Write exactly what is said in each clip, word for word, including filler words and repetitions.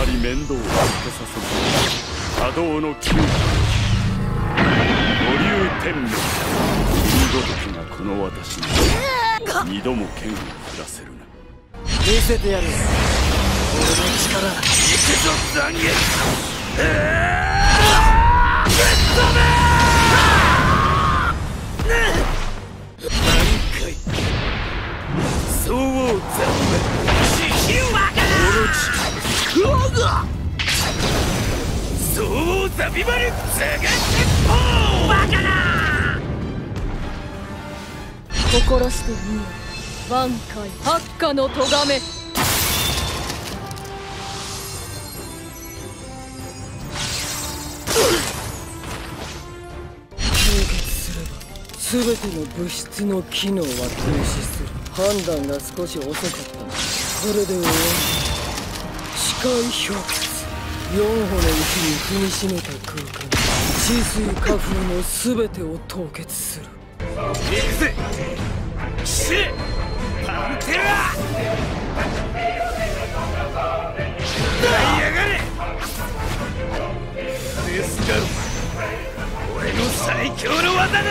まり面倒をかけさせず波動の九五竜天命見事きがこの私に二度も剣を振らせるな。 見せてやる俺の力。 行くぞ残月。ぶっ飛べ何回そう残念地球はオロチクワガそうザビバルザガ鉄砲バカな心してみよ挽回八下の咎め。 全ての物質の機能は停止する。判断が少し遅かった。これで終わり。視界氷結。四歩のうちに踏みしめた空間、治水花風の全てを凍結する。 行くぜ騎士パンテラ舞い上がれデスガル俺の最強の技だ。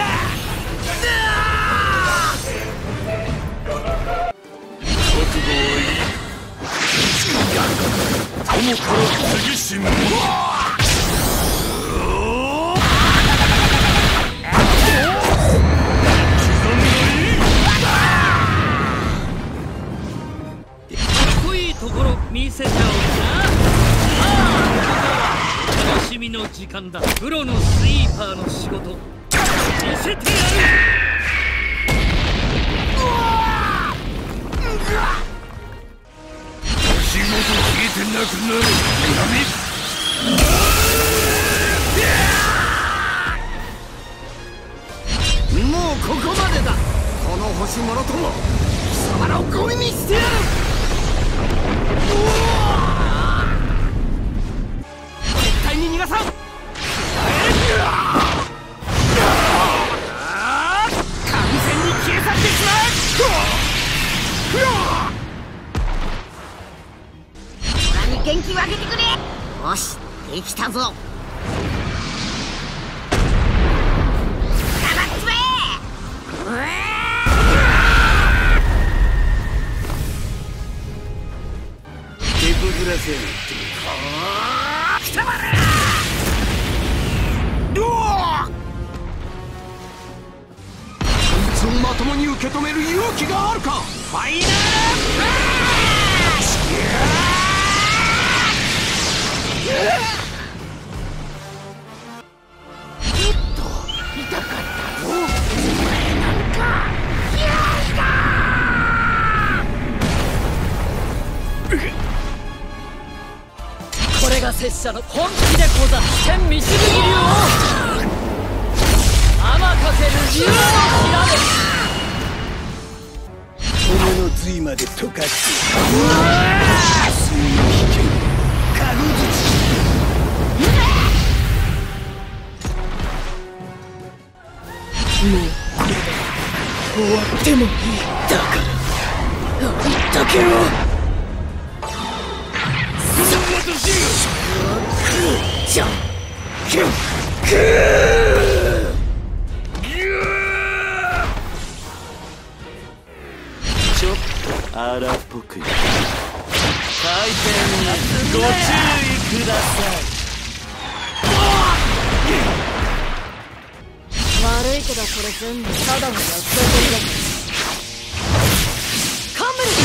友から次しむところ見せちゃおうな。ああ、ここからは楽しみの時間だ。プロのスイーパーの仕事見せてやる。 仕事消えてなくなる。 もうここまでだ。この星もろとも貴様らをゴミにしてやる。絶対に逃がさん。完全に消え去ってしまう。虎に元気をあげてくれ。よし、できたぞ。 手こずらせる貴様らこいつをまともに受け止める勇気があるか。ファイナルフラッシュ。ちょっと痛かったぞお前なんか。 これが拙者の本気でござる。天導き流を天かける竜のひらめ骨の髄まで溶かしてうわー水の危険かごづちもうこれで終わってもいい。だからあんだけをじゃんけんくちょっと荒っぽく回転にご注意ください。 悪いけどこれ全部ただの約束だ。カンブル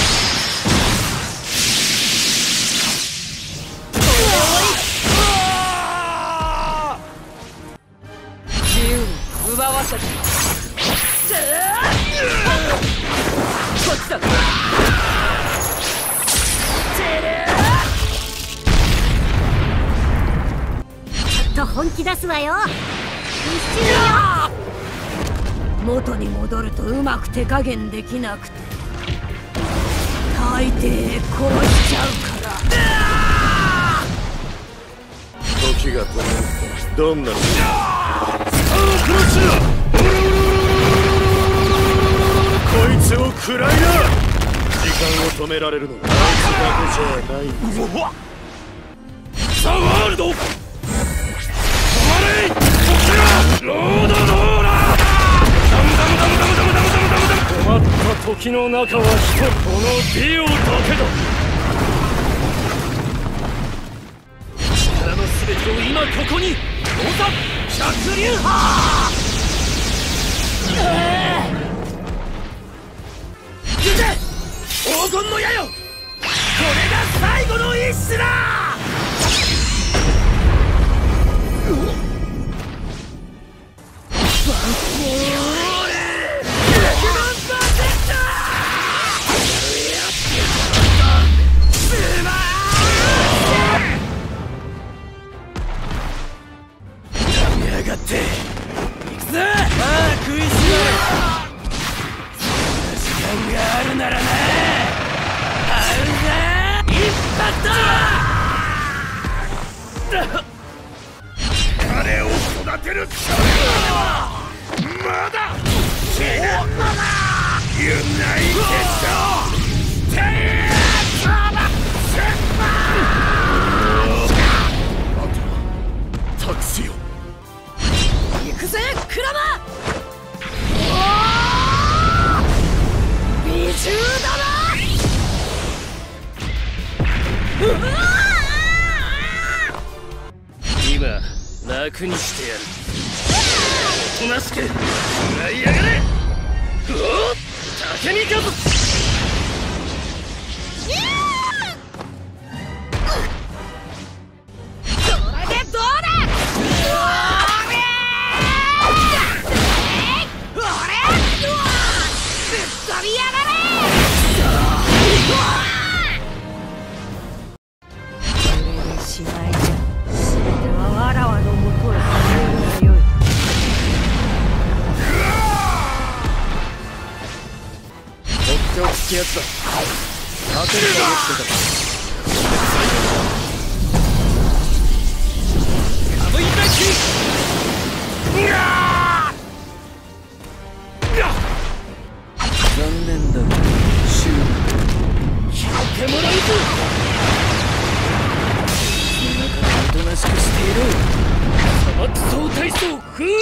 奪わせてこっちだ。たっと本気出すわよ。一瞬よ。元に戻るとうまく手加減できなくて大抵殺しちゃうから。 時が止まってどんなこいつを食らいな。時間を止められるのはあいつだけじゃない。 ザワールド。止まれ。こちらロードローラー。ダムダムダムダムダムダムダムダムダム。止まった時の中は一人、このディオだけだ。力の全てを今ここに。ロザ百竜波。行け黄金の矢よ。これが最後の一種だ。やがって行くぞ。まあ食いしばれ。時間があるならな。あるぜ一発だ。彼を育てる力はまだ死ぬのだ。ユナイテッドテイクオーセンバー。あとは託すよ。 行くぜクラマ。美獣だな。 今楽にしてやる。おとなしく食らいやがれ。おっ竹見かぶ。 これでどうだ。 しないじゃん。全てはわらわのもとへ運ぶがよい。 放っておくってやつだ。勝てると思ってた。 カムイバック。 残念だが終了。 拾ってもらうぞ。 おとなしくしていろ。 砂漠総体操封印。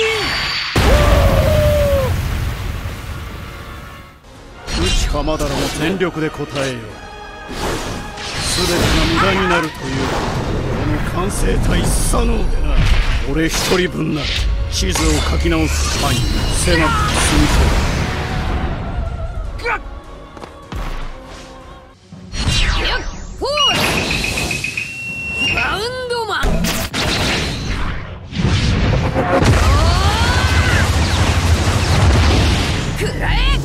内浜田らも全力で応えよう。全てが無駄になるというこの完成体不可能でな。俺一人分なら地図を書き直す範囲狭く済みそう。 バウンドマン。くらえ。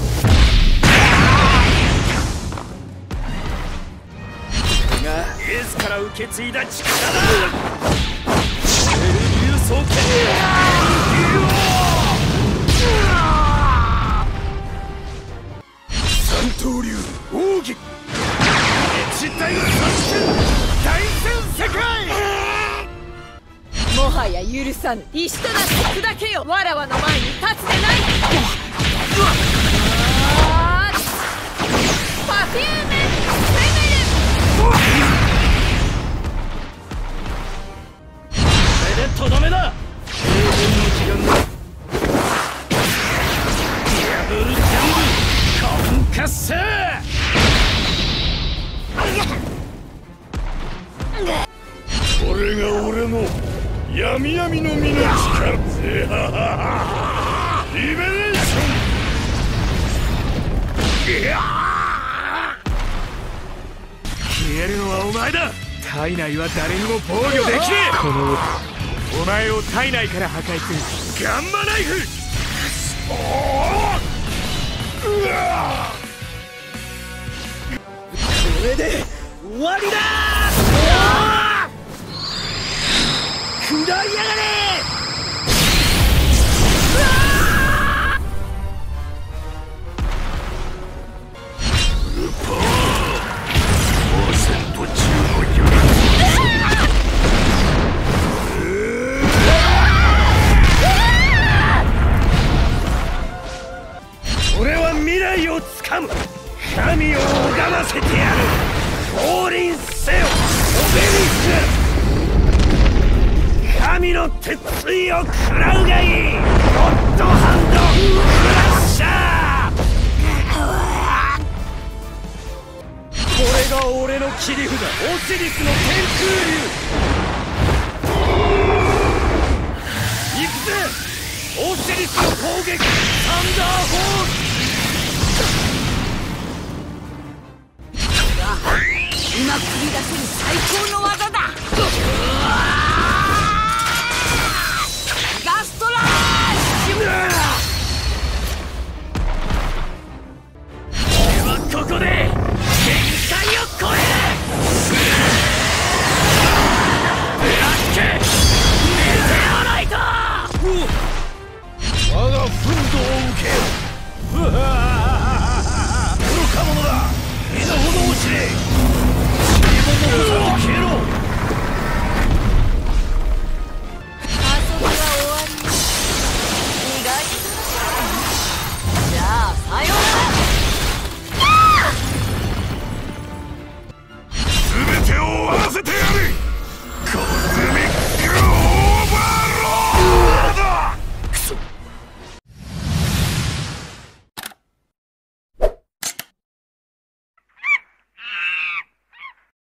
これがエースから受け継いだ力だ。エル流走剣。三刀流奥義。一体の三戦大戦世界。 もはや許さぬ。石となって砕けよ。わらわの前に立つでない。パフューメセメル。 これでとどめだ。平凡の時間だ。破るジャンプコンカッセ。これが俺の闇闇の身の力。リベレーション。消えるのはお前だ。体内は誰にも防御できねえ。このお前を体内から破壊するガンマナイフ。これで終わりだ。食らいやがれ。ルパーオーセント中の槍。俺は未来をつかむ。神を拝ませてやる。降臨せよ。 鉄槌を食らうがいい。ゴッドハンドクラッシャー。これが俺の切り札、オシリスの天空竜。行くぜオシリスの攻撃、サンダーホール。 今繰り出せる最高の